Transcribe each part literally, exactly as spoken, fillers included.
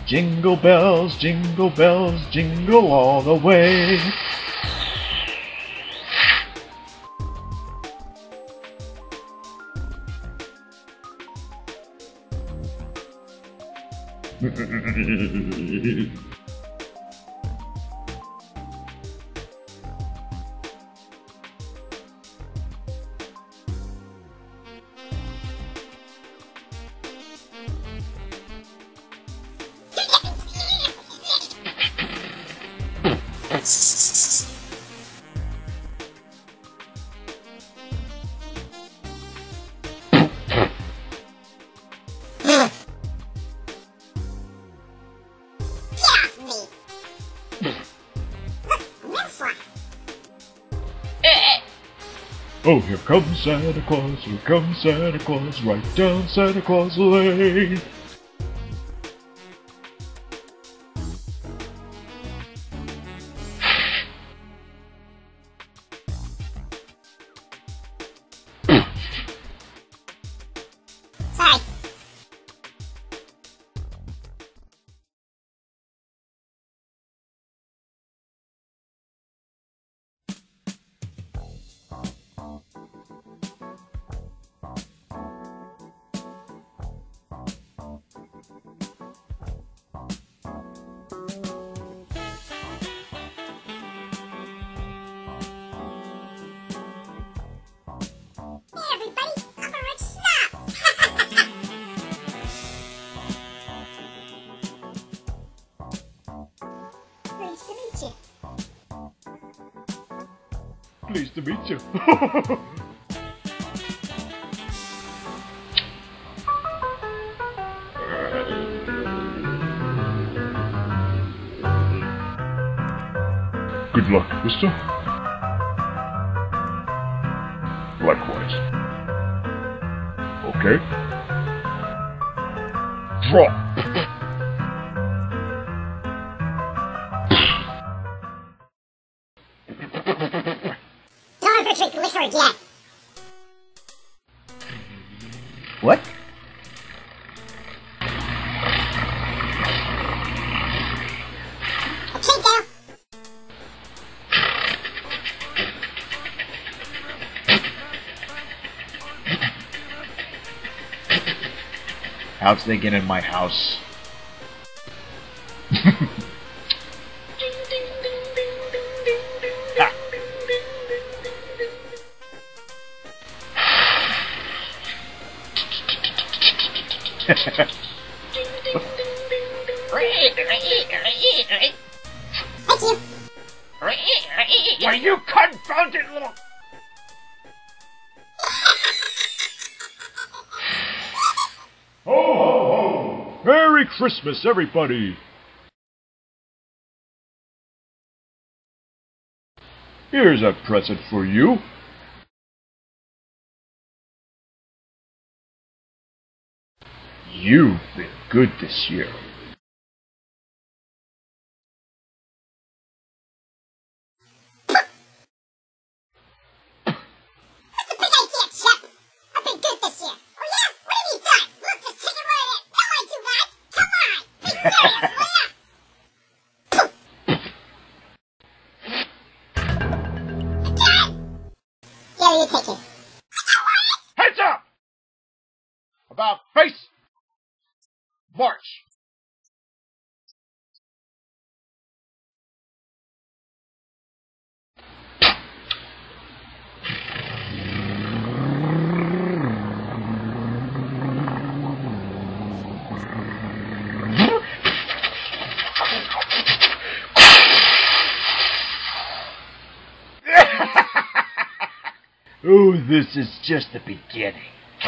Jingle bells, jingle bells, jingle all the way. Oh, here comes Santa Claus, here comes Santa Claus, right down Santa Claus Lane. Sorry. Pleased to meet you. Good luck, mister. Likewise. Okay. Draw. Don't ever drink liquor again. What? Okay, Dale. How'd they get in my house? Thank you. Why, you confounded little... Ho, ho, ho! Merry Christmas, everybody! Here's a present for you. You've been good this year. That's a big idea, Chip. I've been good this year. Oh yeah? What have you done? Look, just take it right in. Don't want too bad. Come on. Be serious, will ya? Again? Gary, you take it. Heads up! About face! March! Oh, this is just the beginning.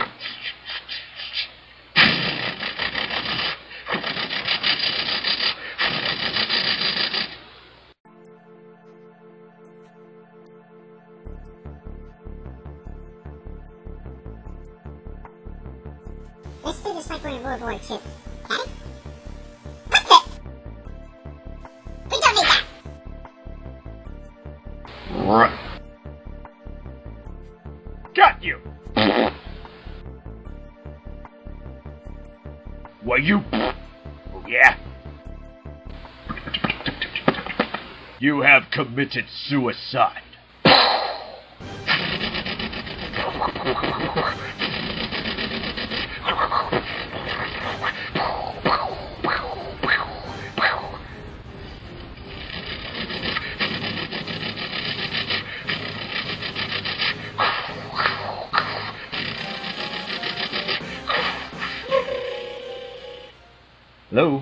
Let's do this like we're in World War Two. Okay? That's it. We don't need that. Right. Got you! Why, you... Oh, yeah? You have committed suicide. Hello?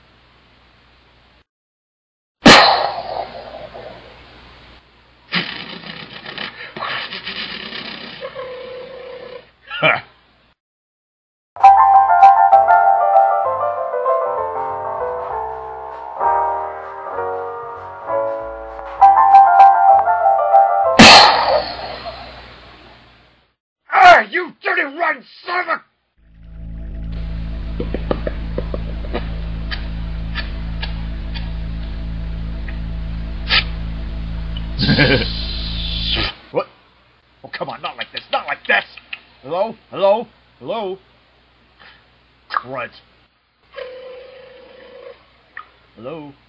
Ha! Ah, you dirty rotten son of a... What? Oh, come on, not like this, not like this! Hello? Hello? Hello? Crud. Hello?